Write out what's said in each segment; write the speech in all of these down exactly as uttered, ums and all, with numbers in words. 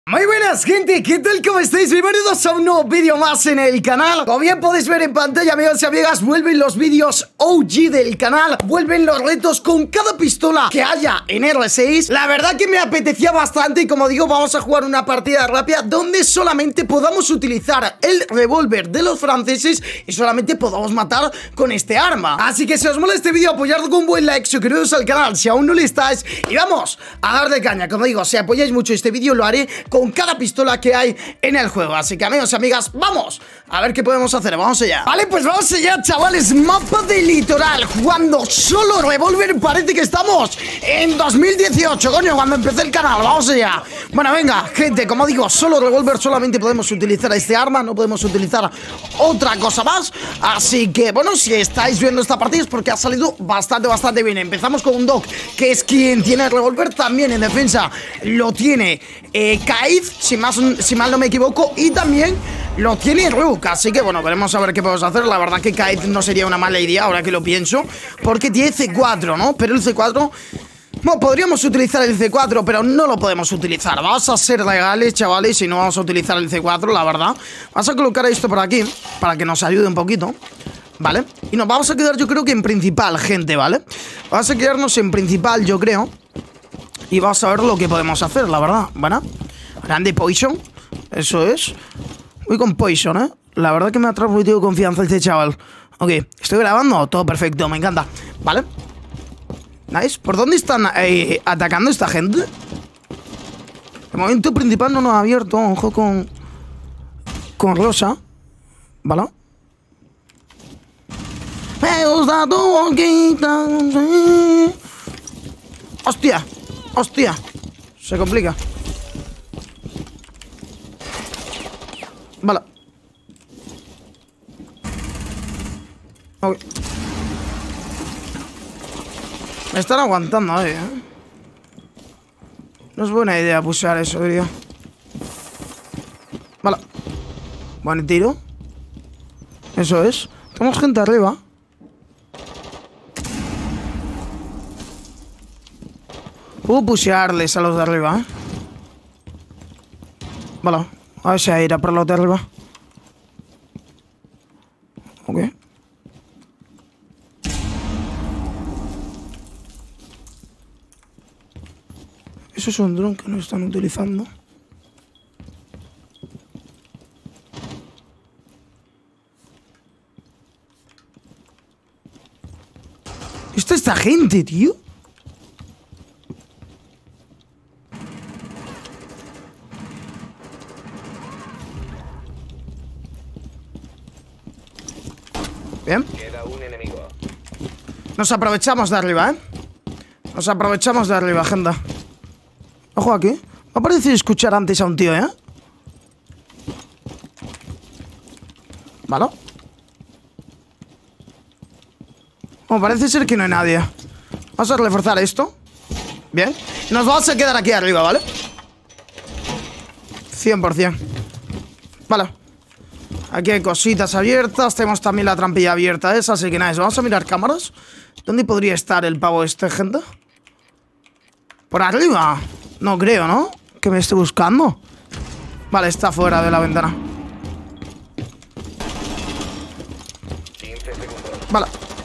Muy buenas, gente, ¿qué tal? ¿Cómo estáis? Bienvenidos a un nuevo vídeo más en el canal. Como bien podéis ver en pantalla, amigos y amigas, vuelven los vídeos O G del canal. Vuelven los retos con cada pistola que haya en R seis. La verdad que me apetecía bastante y, como digo, vamos a jugar una partida rápida donde solamente podamos utilizar el revólver de los franceses y solamente podamos matar con este arma. Así que si os mola este vídeo, apoyadlo con un buen like, suscribiros al canal si aún no lo estáis y vamos a darle caña. Como digo, si apoyáis mucho este vídeo, lo haré con cada pistola que hay en el juego. Así que, amigos y amigas, vamos a ver qué podemos hacer. Vamos allá. Vale, pues vamos allá, chavales. Mapa de litoral, jugando solo revólver. Parece que estamos en dos mil dieciocho, coño, cuando empecé el canal. Vamos allá. Bueno, venga, gente, como digo, solo revólver. Solamente podemos utilizar este arma, no podemos utilizar otra cosa más. Así que, bueno, si estáis viendo esta partida es porque ha salido bastante, bastante bien. Empezamos con un Doc, que es quien tiene el revólver. También en defensa lo tiene eh, Kaiz, si, más, si mal no me equivoco. Y también lo tiene Rook. Así que, bueno, veremos a ver qué podemos hacer. La verdad que Kaiz no sería una mala idea, ahora que lo pienso, porque tiene C cuatro, ¿no? Pero el C cuatro... Bueno, podríamos utilizar el C cuatro, pero no lo podemos utilizar. Vamos a ser legales, chavales, y no vamos a utilizar el C cuatro, la verdad. Vamos a colocar esto por aquí, para que nos ayude un poquito, ¿vale? Y nos vamos a quedar, yo creo que en principal, gente, ¿vale? Vamos a quedarnos en principal, yo creo. Y vamos a ver lo que podemos hacer, la verdad, ¿vale? Grande Poison, eso es. Voy con Poison, ¿eh? La verdad que me ha transmitido confianza este chaval. Ok, estoy grabando, todo perfecto, me encanta. ¿Vale? Nice. ¿Por dónde están eh, atacando esta gente? El momento principal no nos ha abierto. Ojo con... Con Rosa. ¿Vale? Me gusta tu boquita. Hostia. Hostia. Se complica. Vale. Ok. Me están aguantando ahí, ¿eh? No es buena idea pushear eso, diría. Vale. Buen tiro. Eso es. Tenemos gente arriba. Puedo pushearles a los de arriba, ¿eh? Vale. A ver si hay ira para los de arriba. Ok. Eso es un dron que no están utilizando. ¿Esta esta gente, tío? Bien. Queda un enemigo. Nos aprovechamos de arriba, ¿eh? Nos aprovechamos de arriba, agenda. Ojo aquí. Me ha parecido escuchar antes a un tío, ¿eh? ¿Vale? Bueno, parece ser que no hay nadie. Vamos a reforzar esto. Bien. Nos vamos a quedar aquí arriba, ¿vale? cien por cien. Vale. Aquí hay cositas abiertas. Tenemos también la trampilla abierta esa, así que nada, vamos a mirar cámaras. ¿Dónde podría estar el pavo este, gente? Por arriba. No creo, ¿no? Que me esté buscando. Vale, está fuera de la ventana. quince segundos. Vale.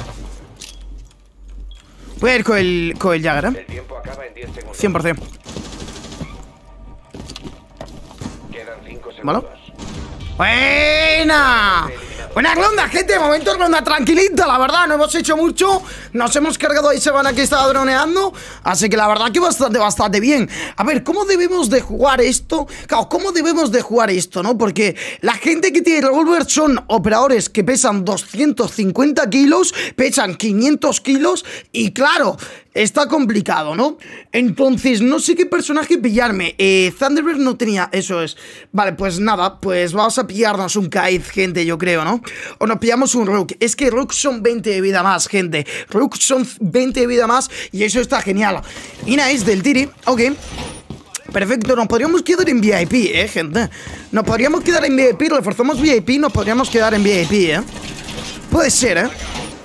Voy a ir con el, con el Jagger, ¿eh? El tiempo acaba en diez segundos. cien por cien. Quedan cinco ¿Vale? segundos. ¡Buena! Buena ronda, gente, de momento ronda tranquilita, la verdad, no hemos hecho mucho. Nos hemos cargado ahí Sebana que estaba droneando. Así que la verdad que bastante, bastante bien. A ver, ¿cómo debemos de jugar esto? Claro, ¿cómo debemos de jugar esto, no? Porque la gente que tiene revólver son operadores que pesan doscientos cincuenta kilos, pesan quinientos kilos y claro, está complicado, ¿no? Entonces, no sé qué personaje pillarme. Eh, Thunderbird no tenía, eso es. Vale, pues nada, pues vamos a pillarnos un Kaiz, gente, yo creo, ¿no? O nos pillamos un Rook. Es que Rook son veinte de vida más, gente. Rook son veinte de vida más y eso está genial. Y nice del Tiri, ok. Perfecto, nos podríamos quedar en V I P, eh, gente. Nos podríamos quedar en V I P, reforzamos V I P, nos podríamos quedar en V I P, eh. Puede ser, eh.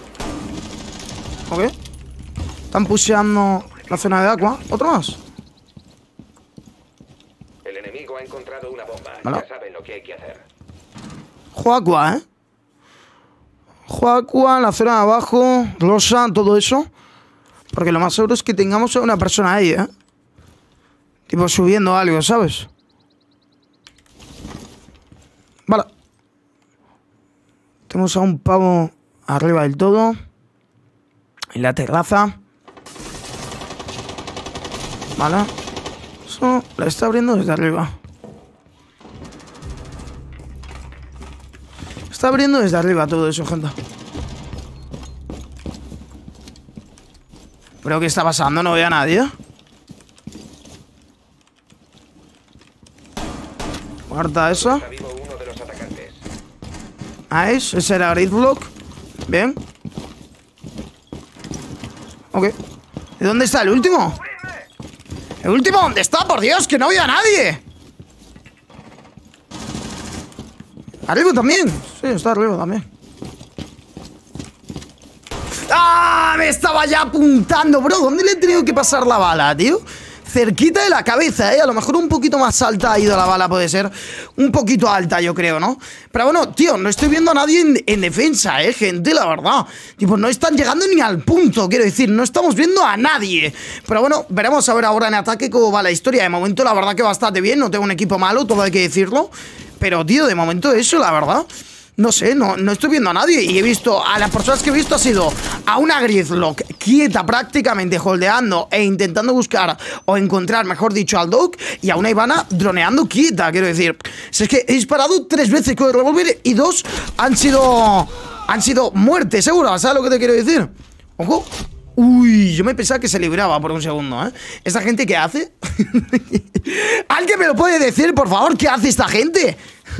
Ok. Están pusheando la zona de agua. ¿Otro más? El enemigo ha encontrado una bomba. Vale. Ya saben lo que hay que hacer. Joaqua, ¿eh? Joaqua, la zona de abajo, Rosa, todo eso. Porque lo más seguro es que tengamos a una persona ahí, ¿eh? Tipo subiendo algo, ¿sabes? Vale. Tenemos a un pavo arriba del todo. En la terraza. Vale. Eso la está abriendo desde arriba. Está abriendo desde arriba todo eso, gente. ¿Pero qué está pasando? No veo a nadie. Guarda eso. Está vivo uno de los atacantes. Nice, ese era Gridlock. Bien. Ok. ¿Y dónde está el último? ¿El último dónde está? Por Dios, que no veo a nadie. ¿Arriba también? Sí, está arriba también. ¡Ah! Me estaba ya apuntando, bro. ¿Dónde le he tenido que pasar la bala, tío? Cerquita de la cabeza, ¿eh? A lo mejor un poquito más alta ha ido la bala, puede ser. Un poquito alta, yo creo, ¿no? Pero bueno, tío, no estoy viendo a nadie en, en defensa, ¿eh, gente? La verdad. Tipo, no están llegando ni al punto, quiero decir. No estamos viendo a nadie. Pero bueno, veremos a ver ahora en ataque cómo va la historia. De momento, la verdad que bastante bien. No tengo un equipo malo, todo hay que decirlo. Pero, tío, de momento eso, la verdad... No sé, no, no estoy viendo a nadie. Y he visto, a las personas que he visto ha sido a una Gridlock quieta prácticamente, holdeando e intentando buscar o encontrar, mejor dicho, al Dog. Y a una Ivana droneando quieta, quiero decir. Si es que he disparado tres veces con el revólver y dos han sido... Han sido muertes, seguro, ¿sabes lo que te quiero decir? Ojo. Uy, yo me pensaba que se libraba por un segundo, ¿eh? ¿Esta gente qué hace? ¿Alguien me lo puede decir, por favor? ¿Qué hace esta gente?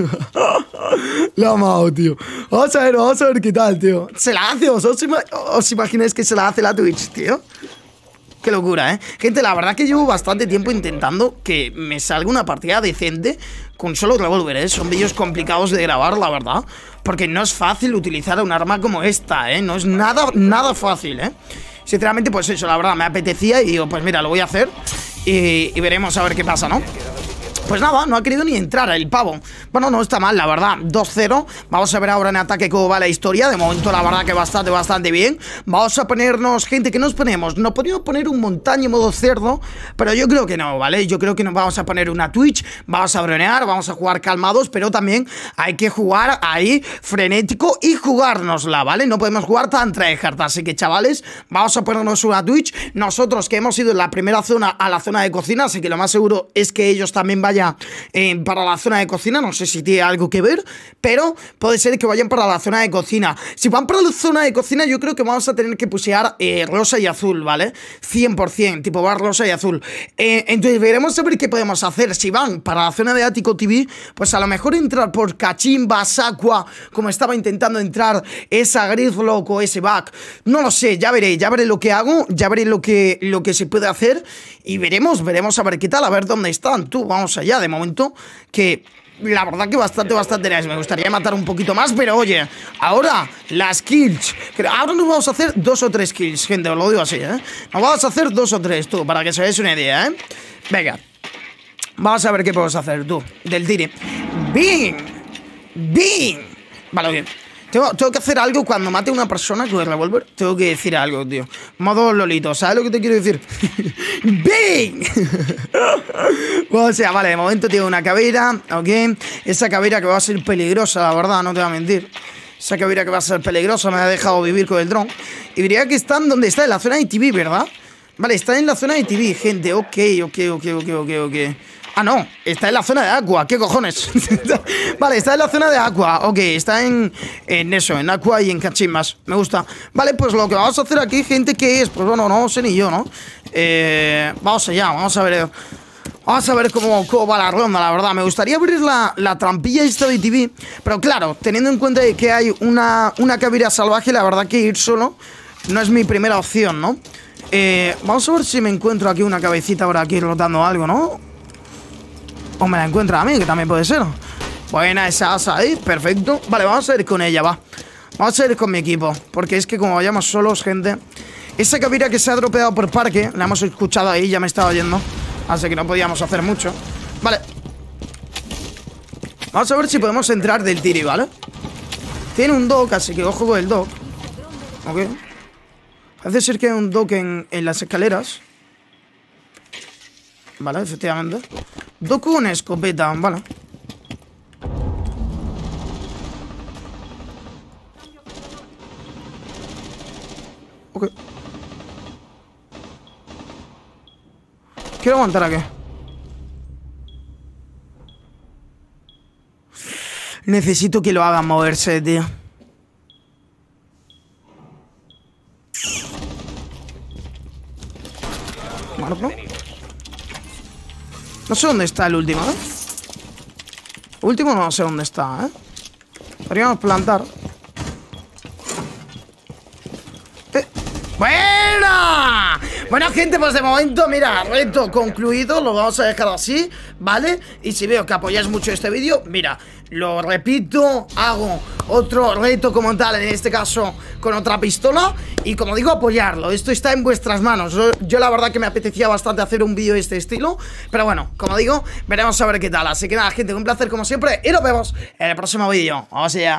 La amado, tío. Vamos a ver, vamos a ver qué tal, tío. ¿Se la hace? ¿Os, os, ima os imagináis que se la hace la Twitch, tío? Qué locura, ¿eh? Gente, la verdad que llevo bastante tiempo intentando que me salga una partida decente con solo revólver, ¿eh? Son vídeos complicados de grabar, la verdad. Porque no es fácil utilizar un arma como esta, ¿eh? No es nada, nada fácil, ¿eh? Sinceramente, pues eso, la verdad, me apetecía y digo, pues mira, lo voy a hacer y, y veremos a ver qué pasa, ¿no? Pues nada, no ha querido ni entrar el pavo. Bueno, no está mal, la verdad, dos cero. Vamos a ver ahora en ataque cómo va la historia. De momento, la verdad que bastante, bastante bien. Vamos a ponernos, gente, ¿qué nos ponemos? Nos podríamos poner un montaña en modo cerdo, pero yo creo que no, ¿vale? Yo creo que nos vamos a poner una Twitch, vamos a bronear, vamos a jugar calmados, pero también hay que jugar ahí frenético y jugárnosla, ¿vale? No podemos jugar tan tryhard, así que, chavales, vamos a ponernos una Twitch. Nosotros que hemos ido en la primera zona a la zona de cocina, así que lo más seguro es que ellos también vayan Eh, para la zona de cocina. No sé si tiene algo que ver, pero puede ser que vayan para la zona de cocina. Si van para la zona de cocina, yo creo que vamos a tener que pusear eh, rosa y azul, ¿vale? cien por cien, tipo va rosa y azul. eh, Entonces veremos a ver qué podemos hacer. Si van para la zona de Ático T V, pues a lo mejor entrar por Cachimba, Sacua, como estaba intentando entrar esa Gridlock o ese Back. No lo sé, ya veré, ya veré lo que hago, ya veré lo que, lo que se puede hacer. Y veremos, veremos a ver qué tal, a ver dónde están. Tú, vamos allá. De momento, que la verdad que bastante, bastante nice. Me gustaría matar un poquito más, pero oye, ahora las kills. Ahora nos vamos a hacer dos o tres kills, gente, os lo digo así, ¿eh? Nos vamos a hacer dos o tres, tú, para que se veáis una idea, ¿eh? Venga, vamos a ver qué podemos hacer, tú, del tire. ¡Bing! ¡Bing! Vale, bien. Tengo, tengo que hacer algo cuando mate a una persona con el revólver. Tengo que decir algo, tío. Modo Lolito, ¿sabes lo que te quiero decir? ¡Bing! Bueno, o sea, vale, de momento tengo una caveira, ¿ok? Esa caveira que va a ser peligrosa, la verdad, no te voy a mentir. Esa caveira que va a ser peligrosa me ha dejado vivir con el dron. Y diría que están donde está, en la zona de T V, ¿verdad? Vale, está en la zona de T V, gente. Ok, ok, ok, ok, ok, ok. Ah, no, está en la zona de Aqua, ¿qué cojones? Vale, está en la zona de Aqua, ok, está en, en eso, en Aqua y en Cachimbas, me gusta. Vale, pues lo que vamos a hacer aquí, gente, ¿qué es? Pues bueno, no sé ni yo, ¿no? Eh, vamos allá, vamos a ver. Vamos a ver cómo, cómo va la ronda, la verdad. Me gustaría abrir la, la trampilla esta de T V, pero claro, teniendo en cuenta que hay una, una caveira salvaje, la verdad que ir solo no es mi primera opción, ¿no? Eh, vamos a ver si me encuentro aquí una cabecita por aquí rotando algo, ¿no? O me la encuentro a mí, que también puede ser. Buena esa asa ahí, perfecto. Vale, vamos a ir con ella, va. Vamos a ir con mi equipo, porque es que como vayamos solos, gente. Esa caveira que se ha dropeado por parque, la hemos escuchado ahí, ya me estaba oyendo. Así que no podíamos hacer mucho. Vale. Vamos a ver si podemos entrar del tiri, ¿vale? Tiene un dock, así que ojo con el dock. Ok. Parece ser que hay un dock en, en las escaleras. Vale, efectivamente. Dock con escopeta, vale. Ok. Quiero aguantar aquí. Necesito que lo hagan moverse, tío. Bueno, ¿no? No sé dónde está el último, ¿eh? El último no sé dónde está, ¿eh? Podríamos plantar. Eh. ¡Buena! Bueno, gente, pues de momento, mira, reto concluido. Lo vamos a dejar así, ¿vale? Y si veo que apoyáis mucho este vídeo, mira, lo repito, hago otro reto como tal, en este caso con otra pistola. Y como digo, apoyarlo, esto está en vuestras manos. Yo, yo la verdad que me apetecía bastante hacer un vídeo de este estilo, pero bueno, como digo, veremos a ver qué tal. Así que nada, gente, un placer como siempre y nos vemos en el próximo vídeo. Vamos allá.